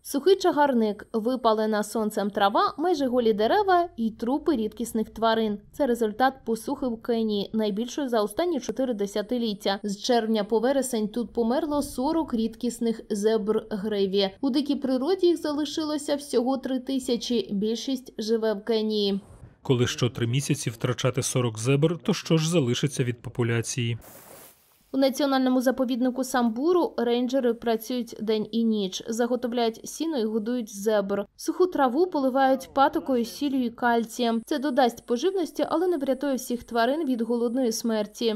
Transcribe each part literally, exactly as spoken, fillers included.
Сухий чагарник, випалена сонцем трава, майже голі дерева і трупи рідкісних тварин. Це результат посухи в Кенії, найбільшої за останні чотири десятиліття. З червня по вересень тут померло сорок рідкісних зебр гриві. У дикій природі їх залишилося всього три тисячі, більшість живе в Кенії. Коли що три місяці втрачати сорок зебр, то що ж залишиться від популяції? У національному заповіднику Самбуру рейнджери працюють день і ніч, заготовляють сіно і годують зебр. Суху траву поливають патокою, сіллю і кальцієм. Це додасть поживності, але не врятує всіх тварин від голодної смерті.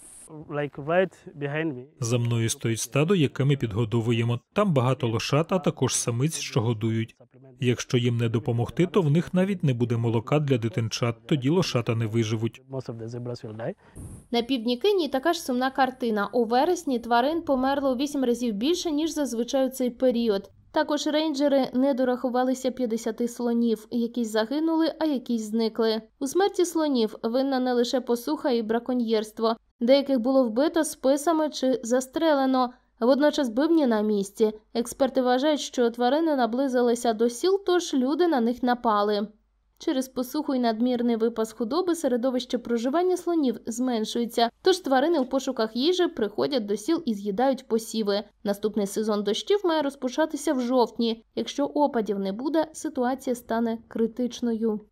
За мною стоїть стадо, яке ми підгодовуємо. Там багато лошат, а також самиць, що годують. Якщо їм не допомогти, то в них навіть не буде молока для дитинчат, тоді лошата не виживуть. На півдні Кенії така ж сумна картина. У вересні тварин померло у вісім разів більше, ніж зазвичай у цей період. Також рейнджери не дорахувалися п'ятдесяти слонів. Якісь загинули, а якісь зникли. У смерті слонів винна не лише посуха і браконьєрство. Деяких було вбито списами чи застрелено. Водночас бивні на місці. Експерти вважають, що тварини наблизилися до сіл, тож люди на них напали. Через посуху і надмірний випас худоби середовище проживання слонів зменшується, тож тварини у пошуках їжі приходять до сіл і з'їдають посіви. Наступний сезон дощів має розпочатися в жовтні. Якщо опадів не буде, ситуація стане критичною.